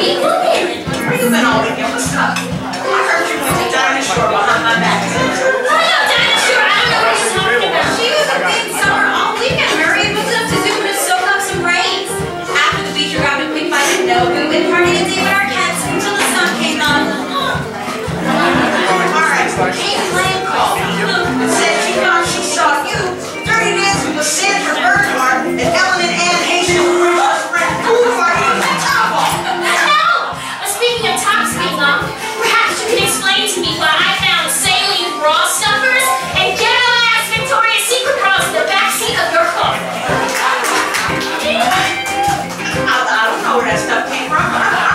Where you been all weekend? What's up? I heard you went to Dinah Shore behind my back. Oh, no, Dinah Shore. I don't know what she's talking about. She was a big summer all weekend. Murray booked up to do to soak up some rains. After the beach, we grabbed a quick bite at Nobu and partied at David Arquette's until the sun came up. All right, Kate Lane called me and said she thought she saw you dirty dancing with Sandra Bernhardt and Ellen and Ann Haitian pool party at the top off. No! Speaking of top speed, Mom, perhaps you can explain to me why I found saline bra stuffers and ghetto-ass Victoria's Secret bras in the backseat of your car. I don't know where that stuff came from.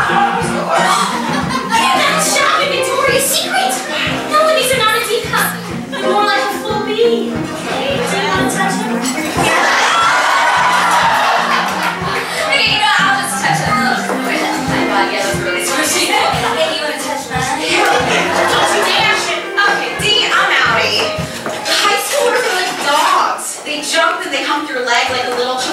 You're not shopping Victoria's Secret. No, these are not a teacup. They're more like a full bean. Okay, do you want to touch them? Okay, you know, I'll just touch them. Wait, yeah, that's really squishy. Hey, you want to touch mine? Don't you dash it. Okay, Dee, I'm outie. High schoolers are like dogs. They jump and they hump your leg like a little